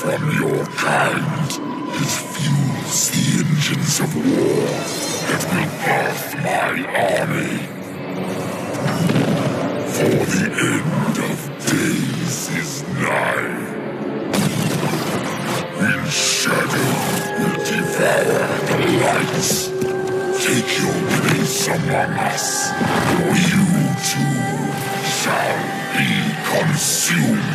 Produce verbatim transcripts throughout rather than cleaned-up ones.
from your kind. It fuels the engines of war that will birth my army. For the end of days is nigh. When shadow will devour the lights, take your place among us, or you too shall be consumed.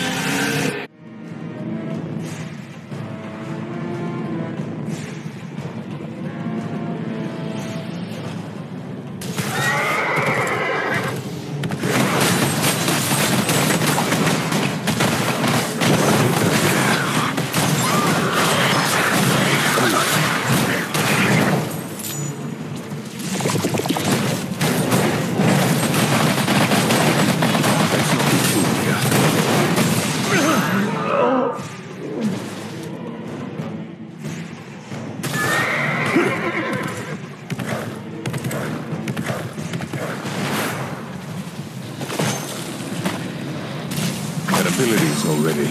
Abilities already.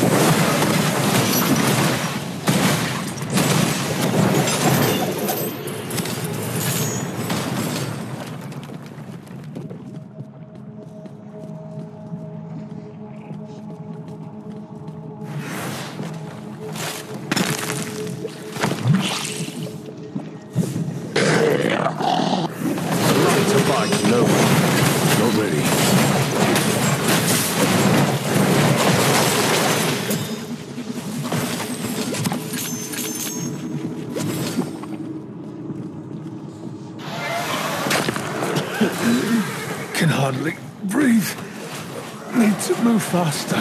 Lights are bikes, no. Not ready. Can hardly breathe. Need to move faster.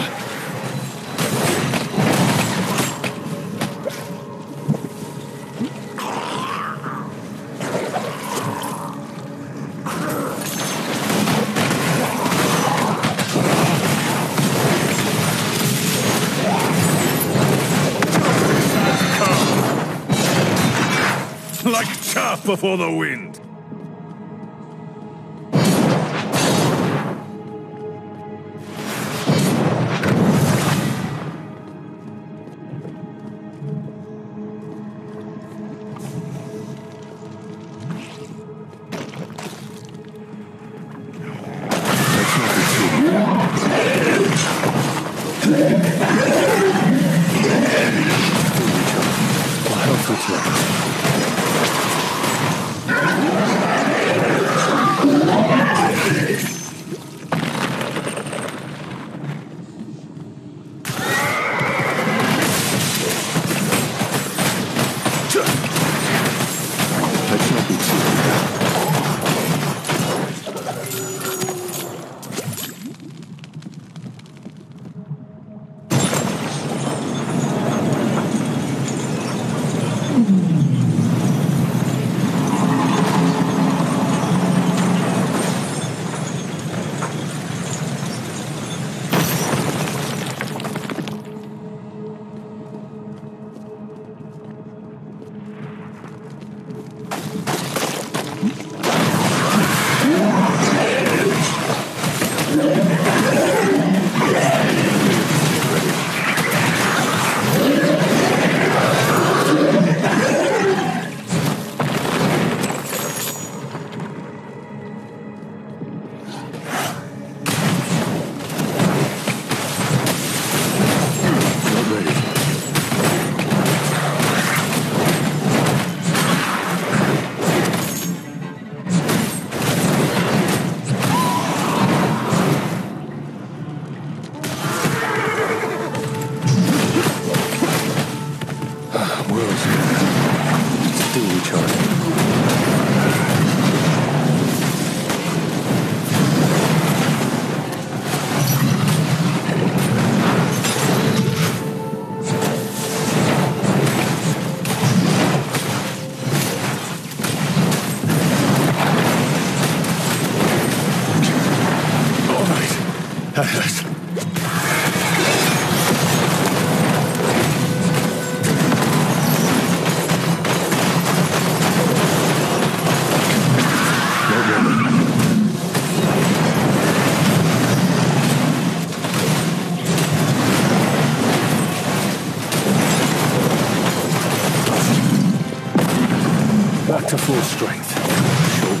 Like chaff before the wind.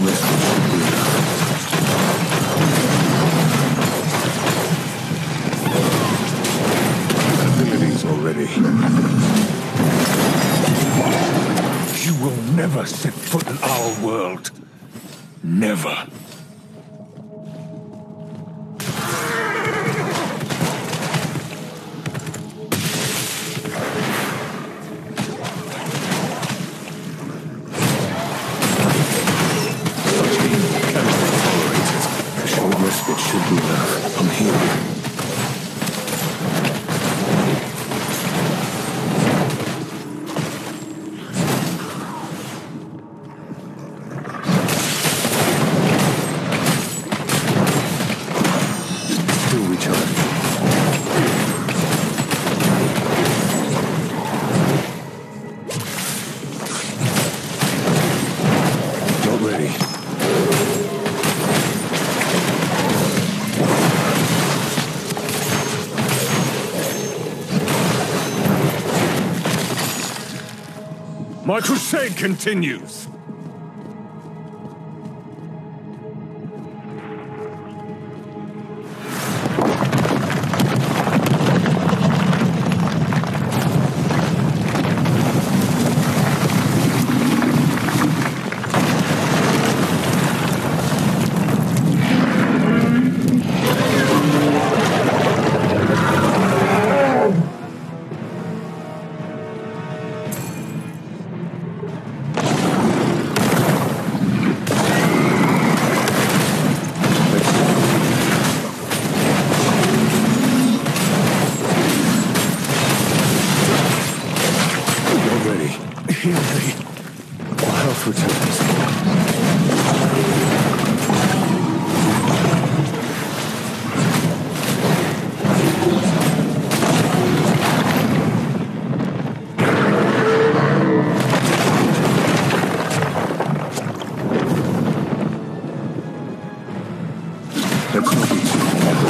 message should be enough. Abilities already. You will never set foot in our world. Never. It should be enough. I'm here. Still recharging. Not ready. My crusade continues! Heal me. Our health returns. Let's not be too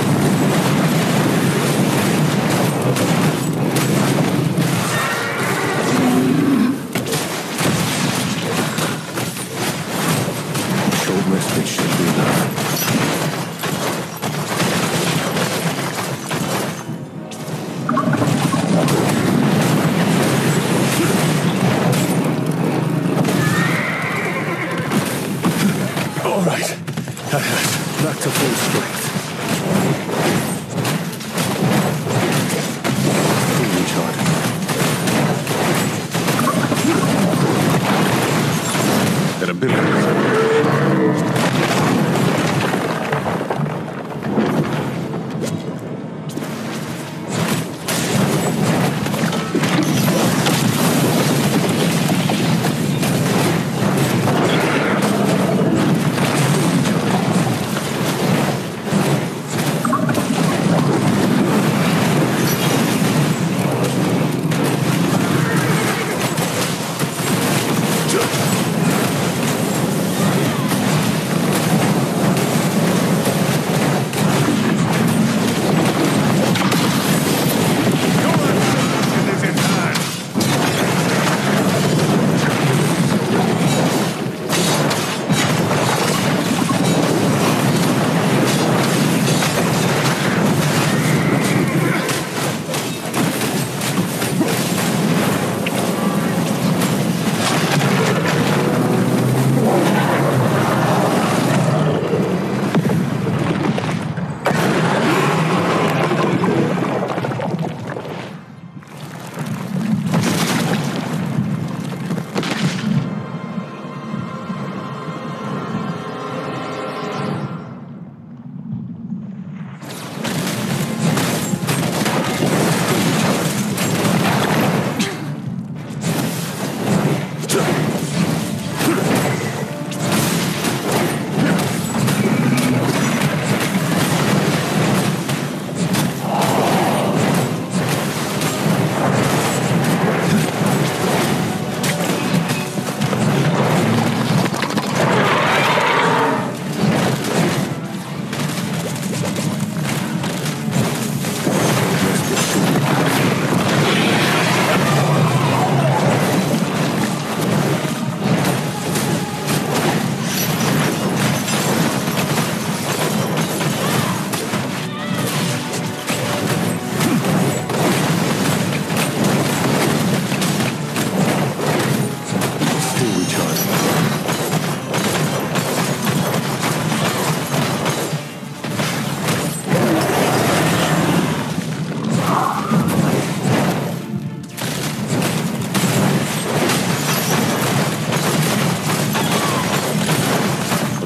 It should be enough. All right. Back to full strength. Full recharging. That ability.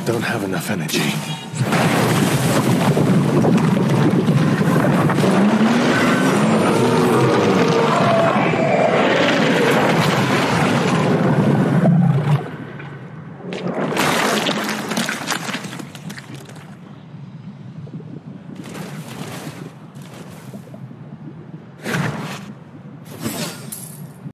don't have enough energy.